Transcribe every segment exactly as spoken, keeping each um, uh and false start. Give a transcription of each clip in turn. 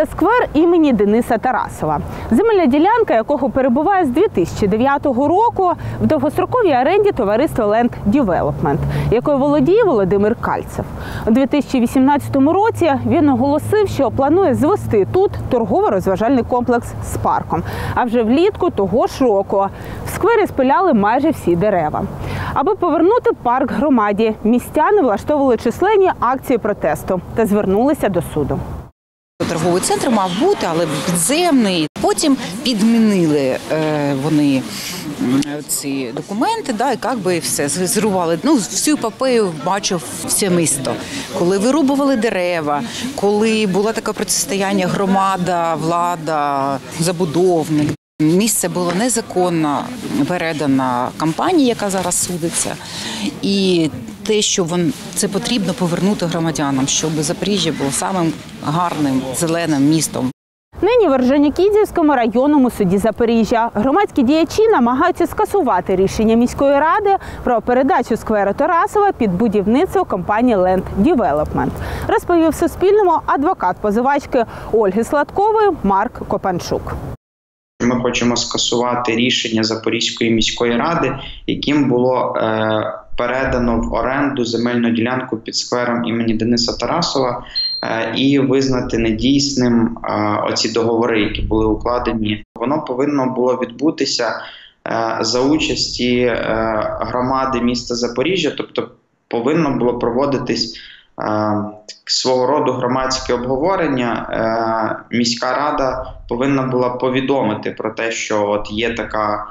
Це сквер імені Дениса Тарасова, земельна ділянка якого перебуває з дві тисячі дев'ятого року в довгостроковій оренді товариства Land Development, якою володіє Володимир Кальцев. У дві тисячі вісімнадцятому році він оголосив, що планує звести тут торгово-розважальний комплекс з парком. А вже влітку того ж року в сквері спиляли майже всі дерева. Аби повернути парк громаді, містяни влаштовували численні акції протесту та звернулися до суду. Торговий центр мав бути, але підземний. Потім підмінили е, вони ці документи, да, і як би все, зрубали. Ну, всю епопею бачив все місто. Коли вирубували дерева, коли було таке протистояння громада, влада, забудовник. Місце було незаконно передано компанії, яка зараз судиться. І те, що вон, це потрібно повернути громадянам, щоб Запоріжжя було самим гарним, зеленим містом. Нині в Орджонікідзевському районному суді Запоріжжя громадські діячі намагаються скасувати рішення міської ради про передачу скверу Тарасова під будівництво компанії Land Development, розповів Суспільному адвокат позивачки Ольги Сладкової Марк Копанчук. Ми хочемо скасувати рішення Запорізької міської ради, яким було е, передано в оренду земельну ділянку під сквером імені Дениса Тарасова е, і визнати недійсним е, оці договори, які були укладені. Воно повинно було відбутися е, за участі е, громади міста Запоріжжя, тобто повинно було проводитись свого роду громадське обговорення. Міська рада повинна була повідомити про те, що от є така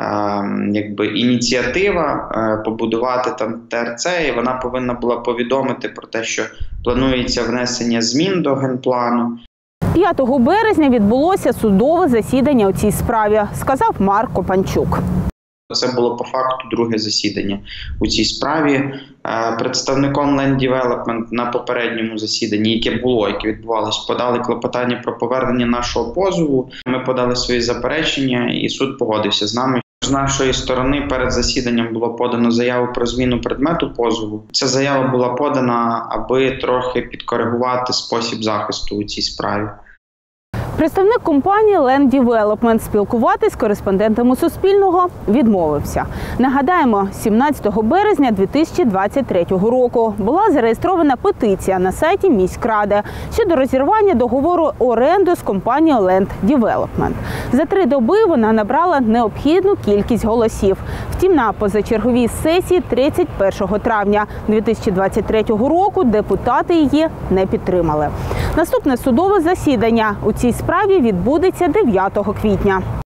якби ініціатива побудувати там ТРЦ, і вона повинна була повідомити про те, що планується внесення змін до генплану. п'ятого березня відбулося судове засідання у цій справі, сказав Марк Копанчук. Це було по факту друге засідання у цій справі. Представником Land Development на попередньому засіданні, яке було, яке відбувалося, подали клопотання про повернення нашого позову. Ми подали свої заперечення і суд погодився з нами. З нашої сторони перед засіданням було подано заяву про зміну предмету позову. Ця заява була подана, аби трохи підкоригувати спосіб захисту у цій справі. Представник компанії Land Development спілкуватись з кореспондентами Суспільного відмовився. Нагадаємо, сімнадцятого березня дві тисячі двадцять третього року була зареєстрована петиція на сайті міськради щодо розірвання договору оренди з компанією Land Development. За три доби вона набрала необхідну кількість голосів. Втім, на позачерговій сесії тридцять першого травня дві тисячі двадцять третього року депутати її не підтримали. Наступне судове засідання у цій справі відбудеться дев'ятого квітня.